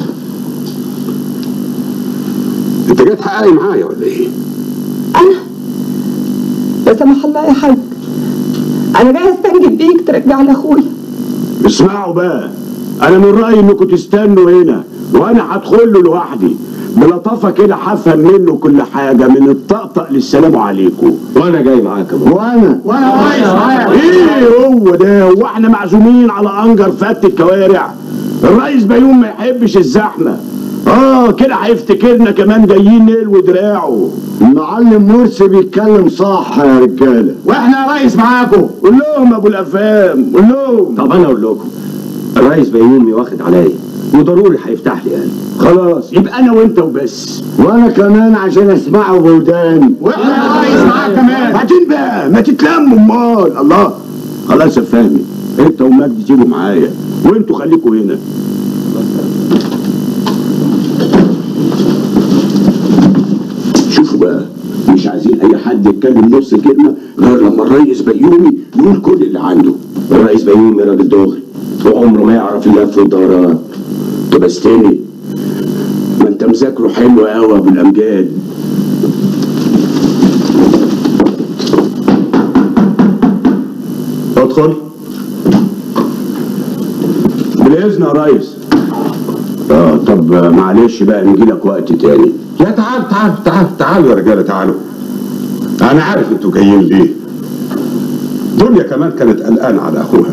انت جاي تحققي معايا ولا ايه؟ انا لا سمح الله يا حاج، انا جاي استنجد بيك ترجع لاخويا. اسمعوا بقى، انا من رايي انكم تستنوا هنا وانا هدخل له لوحدي بلطافه كده، هفهم منه كل حاجه من الطقطق للسلام عليكم. وانا جاي معاك. وانا وانا وانا ايه هو ده؟ هو احنا معزومين على انجر فت الكوارع؟ الرئيس بيوم ما يحبش الزحمه. اه كده هيفتكرنا كمان جايين نلوي دراعه. المعلم مرسي بيتكلم صح يا رجاله، واحنا يا ريس معاكم. قول لهم ابو الافهام، قول لهم. طب انا اقول لكم، الرئيس بيومي واخد عليا وضروري هيفتح لي قلبي. خلاص يبقى انا وانت وبس. وانا كمان عشان اسمعه بوداني. واحنا يا ريس معاك كمان. بعدين بقى ما تتلموا امال. الله، خلاص يا فهمي، انت ومجدي تيجوا معايا وانتوا خليكوا هنا. شوفوا بقى، مش عايزين اي حد يتكلم نص كلمه غير لما الريس بيومي يقول كل اللي عنده. الرئيس بيومي راجل دغري وعمره ما يعرف اللف والدوران. طب استني، ما انت مذاكره حلو قوي ابو الامجاد. ادخل. بالاذن يا ريس. اه طب معلش بقى نجيلك وقت تاني. لا تعال تعال تعال تعالوا يا رجاله تعالوا. انا عارف انتوا جايين ليه. دنيا كمان كانت قلقانه على اخوها،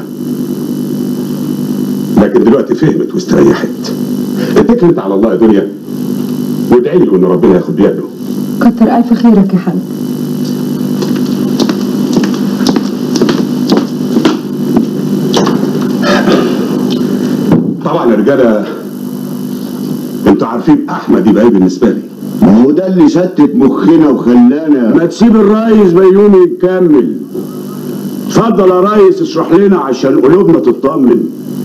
لكن دلوقتي فهمت واستريحت. اتكلت على الله يا دنيا وادعي له ان ربنا ياخد بيده. كتر الف خيرك يا حاج. طبعا يا رجاله انتوا عارفين احمد يبقى ايه بالنسبه لي. ما هو ده اللي شتت مخنا وخلانا. ما تسيب الريس بيومي يكمل. اتفضل يا ريس اشرح لنا عشان قلوبنا تطمن.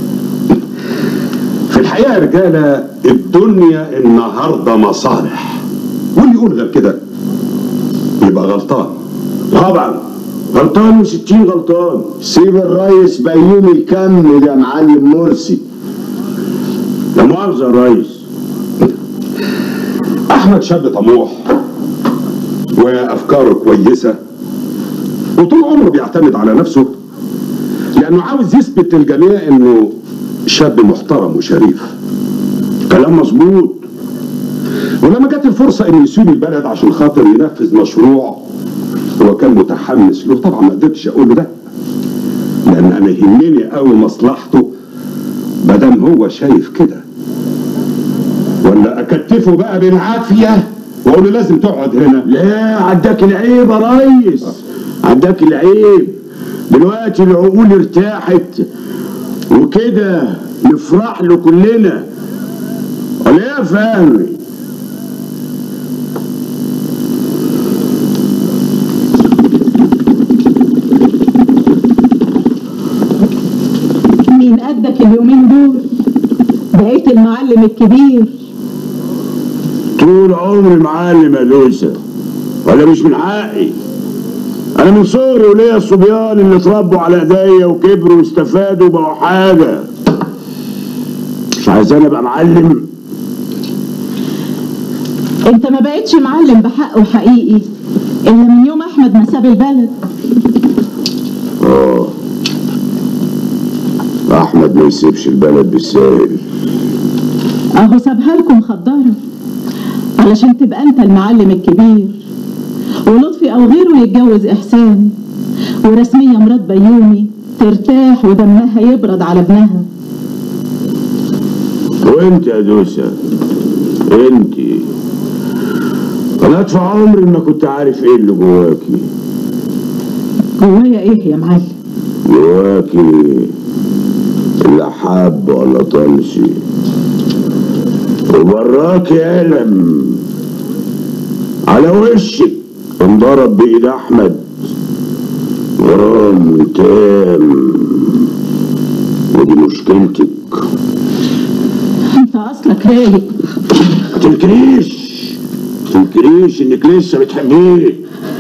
في الحقيقه يا رجاله الدنيا النهارده مصالح، واللي يقول غير كده يبقى غلطان. طبعا غلطان وستين غلطان. سيب الريس بيومي يكمل يا معلم مرسي. لا مؤاخذه يا ريس. احمد شاب طموح وافكاره كويسه، وطول عمره بيعتمد على نفسه لانه عاوز يثبت للجميع انه شاب محترم وشريف. كلام مظبوط. ولما جت الفرصه انه يسيب البلد عشان خاطر ينفذ مشروع هو كان متحمس له، طبعا ما قدرتش اقول له ده لان انا يهمني قوي مصلحته ما دام هو شايف كده. ولا اكتفه بقى بالعافيه واقول له لازم تقعد هنا؟ لا عداك العيب يا ريس، عداك العيب. دلوقتي العقول ارتاحت وكده نفرح له كلنا. ولا ايه يا فهمي؟ مين قدك اليومين دول؟ بقيت المعلم الكبير. طول عمري معلم يا دوسة، ولا مش من حقي؟ انا من صغري وليا الصبيان اللي اتربوا على ايديا وكبروا واستفادوا وبقوا حاجه. مش عايزاني ابقى معلم؟ انت ما بقتش معلم بحقه حقيقي الا من يوم احمد ما ساب البلد. اه احمد ما يسيبش البلد بالساهل. اهو سابها لكم خضاره علشان تبقى انت المعلم الكبير، ولطفي او غيره يتجوز احسان، ورسميه مرات بيومي ترتاح ودمها يبرد على ابنها. وانت يا دوسة انت انا ادفع عمري ما كنت عارف ايه اللي جواكي. جوايا ايه يا معلم؟ جواكي لا حب ولا طنشي، وبراكي ألم على وشك انضرب بإيد أحمد غرام تام، ودي مشكلتك. انت اصلك رايق. متنكريش متنكريش انك لسه بتحبيه.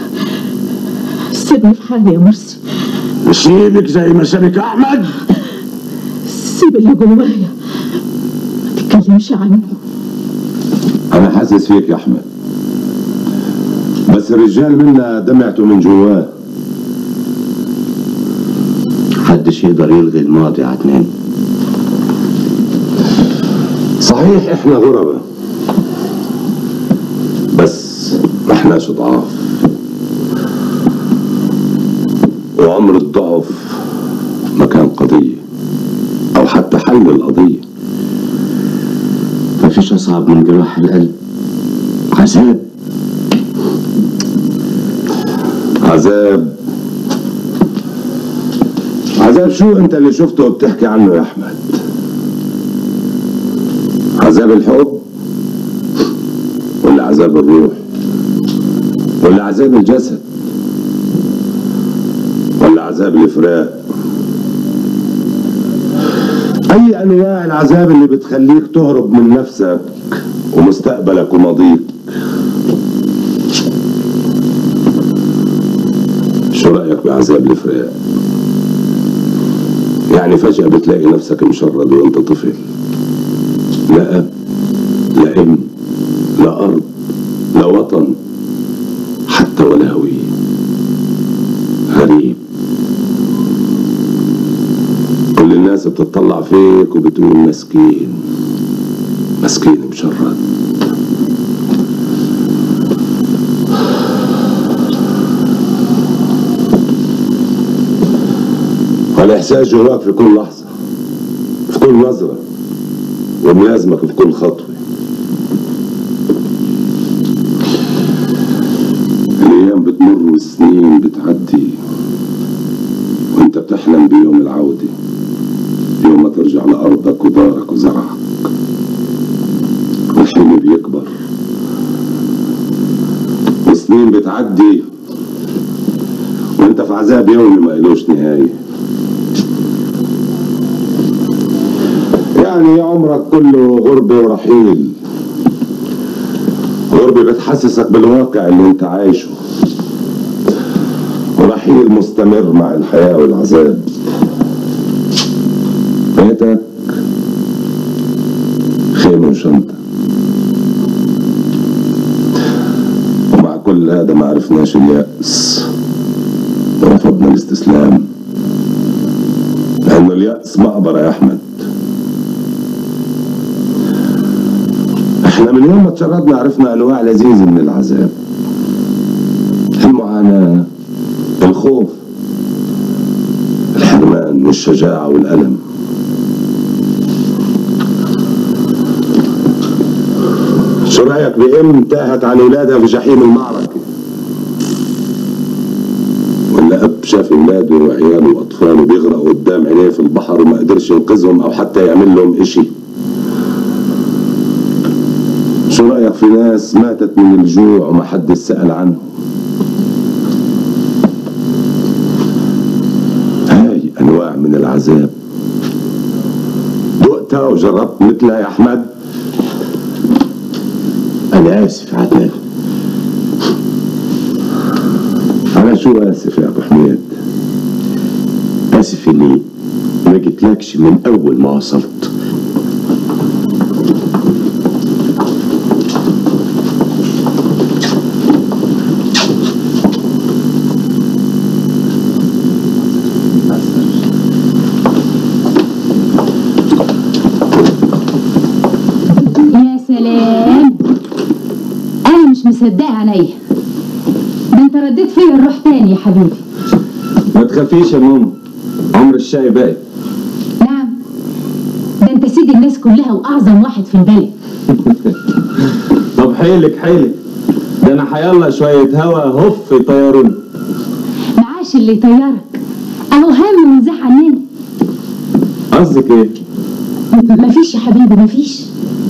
سيبني في حالي يا مرسي. سيبك زي ما سابك أحمد. سيب اللي جوايا ما تتكلمش عنه. أنا حاسس فيك يا أحمد، بس الرجال منا دمعته من جواه. محدش يقدر يلغي الماضي يا عدنان. صحيح احنا غرباء، بس ما احناش ضعاف، وعمر الضعف ما كان قضية أو حتى حل القضية. مفيش أصعب من جراح القلب. عذاب عذاب عذاب شو انت اللي شفته وبتحكي عنه يا احمد؟ عذاب الحب ولا عذاب الروح ولا عذاب الجسد ولا عذاب الفراق؟ اي انواع العذاب اللي بتخليك تهرب من نفسك ومستقبلك وماضيك؟ شو رأيك بعذاب الفراق؟ يعني فجأة بتلاقي نفسك مشرد وانت طفل، لا أب لا ام لا أرض لا وطن حتى ولا هوية. غريب. كل الناس بتطلع فيك وبتقول مسكين مسكين مشرد. والإحساس جواك في كل لحظة، في كل نظرة، وملازمك في كل خطوة. الأيام بتمر والسنين بتعدي وأنت بتحلم بيوم العودة، يوم ما ترجع لأرضك ودارك وزرعك. والحلم بيكبر والسنين بتعدي وأنت في عذاب يومي ما إلوش نهاية. يعني عمرك كله غربة ورحيل، غربة بتحسسك بالواقع اللي انت عايشه، ورحيل مستمر مع الحياة والعذاب. بيتك خيمة وشنطة، ومع كل هذا ما عرفناش اليأس ورفضنا الاستسلام، لأنه اليأس مقبرة يا أحمد. احنا من يوم ما تشردنا عرفنا انواع لذيذه من العذاب، المعاناه، الخوف، الحرمان والشجاعه والالم. شو رايك بام تاهت عن اولادها في جحيم المعركه؟ ولا اب شاف اولاده وعياله واطفاله بيغرقوا قدام عينيه في البحر وما قدرش ينقذهم او حتى يعمل لهم اشي؟ شو رأيك في ناس ماتت من الجوع وما حد سأل عنهم؟ هاي أنواع من العذاب دقتها وجربت مثلها يا أحمد؟ أنا آسف عدنان. أنا شو آسف يا أبو حميد؟ آسف إني ما جيتلكش من أول ما وصلت. مصدقه عينيا، ده انت رديت فيا الروح تاني يا حبيبي. ما تخافيش يا ماما، عمر الشاي باقي. نعم، ده انت سيد الناس كلها واعظم واحد في البلد. طب حيلك حيلك، ده انا حيالله شويه هوا هف يطيروني. معاش اللي يطيرك، اهو هم ونزاح عننا. قصدك ايه؟ مفيش يا حبيبي مفيش.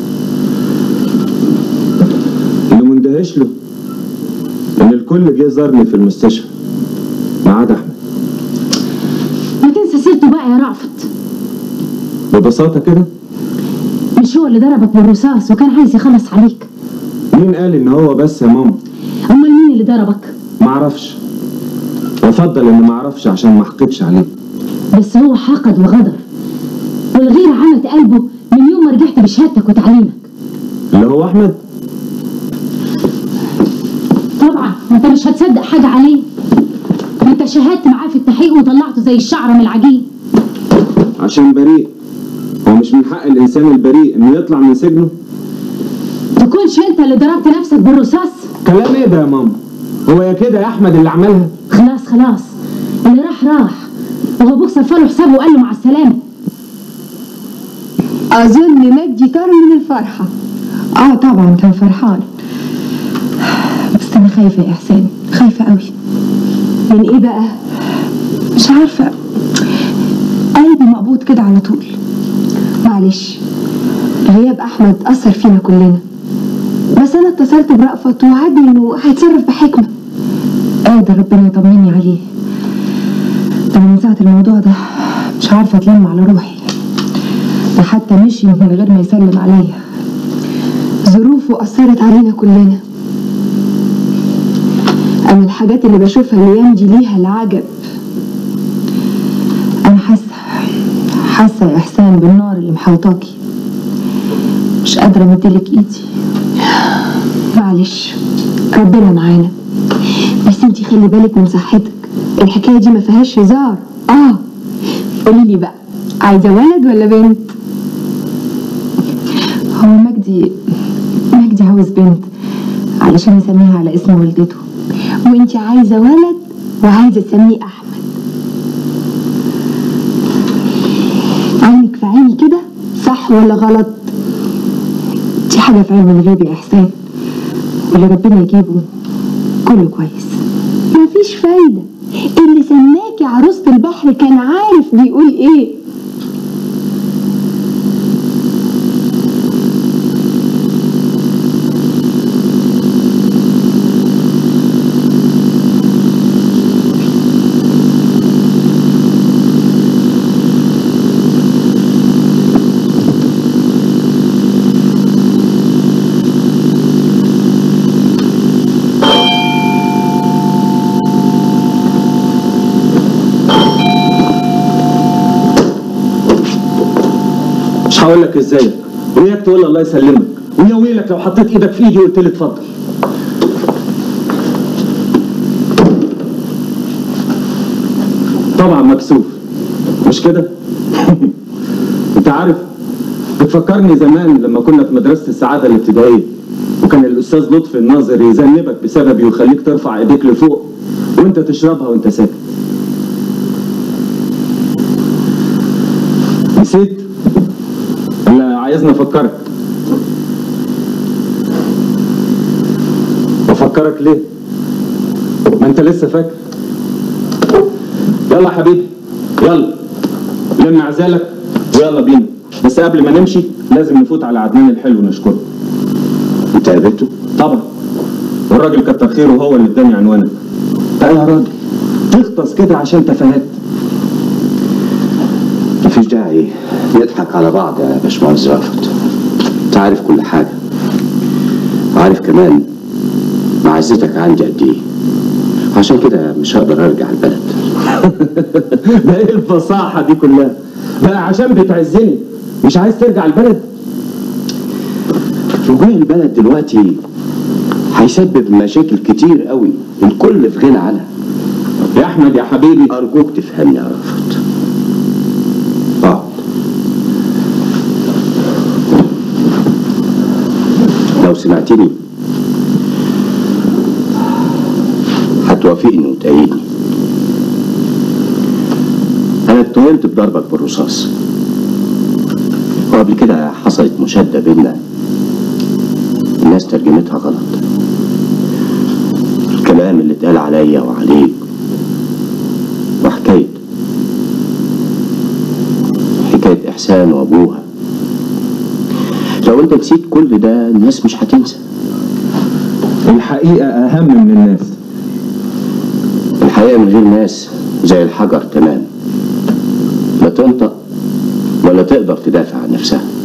اللي مندهش له ان الكل جه زارني في المستشفى ما عدا احمد. ما تنسى سيرته بقى يا رأفت. ببساطه كده؟ مش هو اللي ضربك بالرصاص وكان عايز يخلص عليك؟ مين قال ان هو بس يا ماما؟ امال مين اللي ضربك؟ معرفش، وافضل اني معرفش عشان ما احقدش عليه. بس هو حقد وغدر، والغيرة عمت قلبه من يوم ما رجعت بشهادتك وتعليمك. اللي هو احمد؟ طبعا ما انت مش هتصدق حاجه عليه، ما انت شاهدت معاه في التحقيق وطلعته زي الشعره من العجين. عشان بريء، هو مش من حق الانسان البريء انه يطلع من سجنه؟ تكونش انت اللي ضربت نفسك بالرصاص؟ كلام ايه ده يا ماما؟ هو يا كده يا احمد اللي عملها؟ خلاص خلاص، اللي راح راح، وهو ابوك صفى له حسابه وقال له مع السلامه. اظن مجدي طار من الفرحه. اه طبعا كان فرحان، بس انا خايفه يا احسان، خايفه قوي. من ايه بقى؟ مش عارفه، قلبي مقبوض كده على طول. معلش، غياب احمد اثر فينا كلنا، بس انا اتصلت برأفت ووعدني انه هيتصرف بحكمه. قادر ربنا يطمني عليه. ده من ساعه الموضوع ده مش عارفه اتلم على روحي، ده حتى مشي من غير ما يسلم عليا. ظروفه اثرت علينا كلنا. انا الحاجات اللي بشوفها الايام دي ليها العجب. انا حاسه حاسه يا احسان بالنار اللي محوطاكي، مش قادره امدلك ايدي. معلش ربنا معانا، بس انتي خلي بالك من صحتك، الحكايه دي ما فيهاش هزار. اه قولي لي بقى، عايزه ولد ولا بنت؟ هو مجدي مجدي عاوز بنت علشان نسميها على اسم والدته، وانتي عايزه ولد وعايزه تسميه احمد. عينك في عيني كده، صح ولا غلط؟ دي حاجه في علم الغيب يا احسان، واللي ربنا يجيبه كله كويس. مفيش فايده، اللي سماكي عروسه البحر كان عارف بيقول ايه. هقول لك ازاي، وياك تقول الله يسلمك، ويا ويلك لو حطيت ايدك في ايدي وقلت لي اتفضل. طبعا مكسوف مش كده؟ انت عارف بتفكرني زمان لما كنا في مدرسه السعاده الابتدائيه، وكان الاستاذ لطفي الناظر يذنبك بسببي ويخليك ترفع ايديك لفوق وانت تشربها وانت ساكت. نسيت؟ ولا عايزني افكرك؟ افكرك ليه؟ ما انت لسه فاكر. يلا يا حبيبي يلا لم عزالك ويلا بينا، بس قبل ما نمشي لازم نفوت على عدنان الحلو نشكره. انت قابلته؟ طبعا، والراجل كتر خيره هو اللي اداني عنوانك. بقى يا راجل تغطس كده عشان تفاهات. مفيش داعي نضحك على بعض يا باشمهندس رافت، انت عارف كل حاجه، عارف كمان معزتك عندي قد ايه، عشان كده مش هقدر ارجع البلد. ده ايه الفصاحه دي كلها؟ بقى عشان بتعزني مش عايز ترجع البلد؟ رجوع البلد دلوقتي هيسبب مشاكل كتير قوي الكل في غنى عنها. يا احمد يا حبيبي ارجوك تفهمني يا رافت. اقعد. لو سمعتني هتوافقني وتأيدني. انا اتهمت بضربك بالرصاص، وقبل كده حصلت مشادة بينا الناس ترجمتها غلط. الكلام اللي اتقال عليا وعليك وحكاية حكاية إحسان وأبوها، لو أنت نسيت كل ده الناس مش هتنسى. الحقيقة أهم من الناس. الحقيقة من غير ناس زي الحجر تمام، لا تنطق ولا تقدر تدافع عن نفسها.